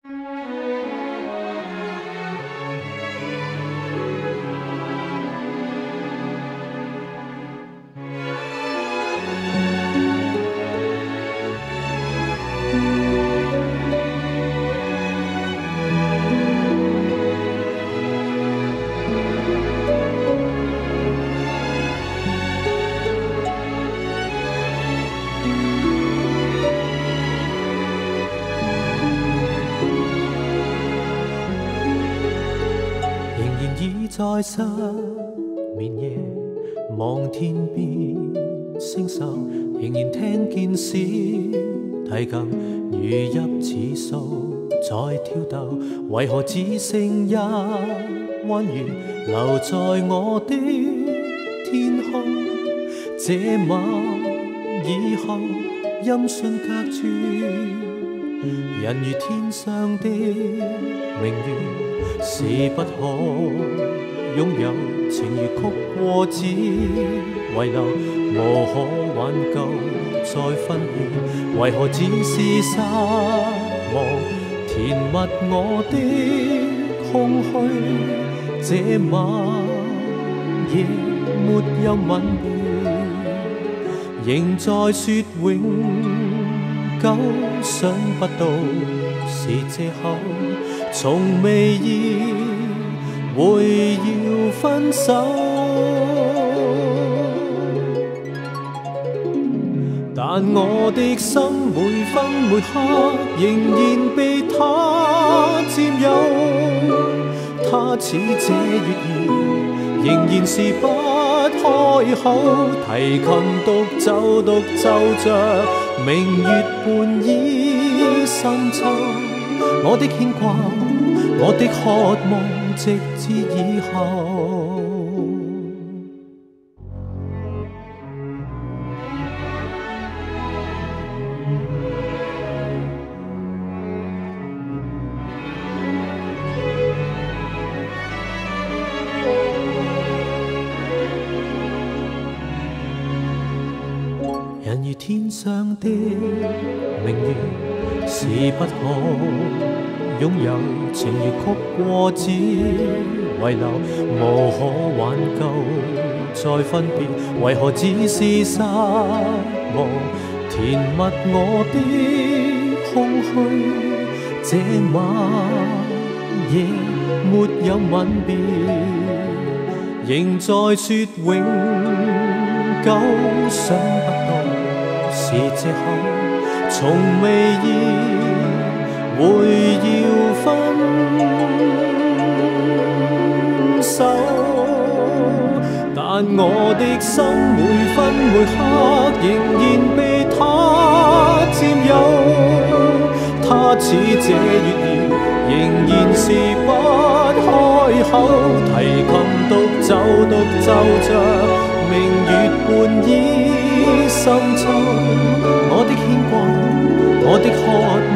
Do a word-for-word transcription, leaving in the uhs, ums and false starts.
在失眠夜，望天边星宿，仍然聽見小提琴如泣似訴在跳動，為何只剩一彎月留在我的天空？這晚以後音訊隔絕，人如天上的明月，是不可擁有，情如曲過只遺留，無可挽救再分別，為何只是失望填密我的空虛？這晚夜沒有吻別，仍在說永久，想不到是藉口，從未意會要分手，但我的心每分每刻仍然被他佔有，他似這月兒仍然是不開口，提琴獨奏獨奏着明月半倚深秋，我的牽掛我的渴望直至以後，人如天上的明月，是不可擁有，情如曲過只遺留，無可挽救再分別，為何只是失望填密我的空虛？這晚夜沒有吻別，仍在說永久，想不到是藉口，從未意會要分手，但我的心每分每刻仍然被他佔有，他似這月兒仍然是不開口，提琴獨奏獨奏着明月半倚深秋，我的牽掛我的渴